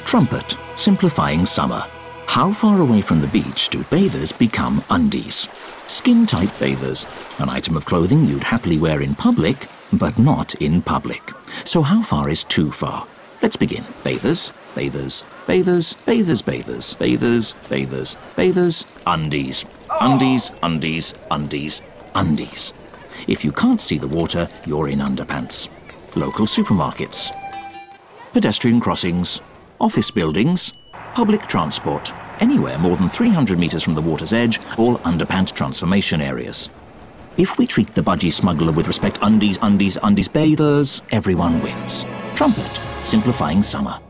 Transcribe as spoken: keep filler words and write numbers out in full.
Trumpet, simplifying summer. How far away from the beach do bathers become undies? Skin-tight bathers, an item of clothing you'd happily wear in public, but not in public. So how far is too far? Let's begin. Bathers, bathers, bathers, bathers, bathers, bathers, bathers, bathers, undies. Undies, undies, undies, undies. If you can't see the water, you're in underpants. Local supermarkets, pedestrian crossings, office buildings, public transport, anywhere more than three hundred metres from the water's edge, all underpant transformation areas. If we treat the budgie smuggler with respect, undies, undies, undies, bathers, everyone wins. Trumpet, simplifying summer.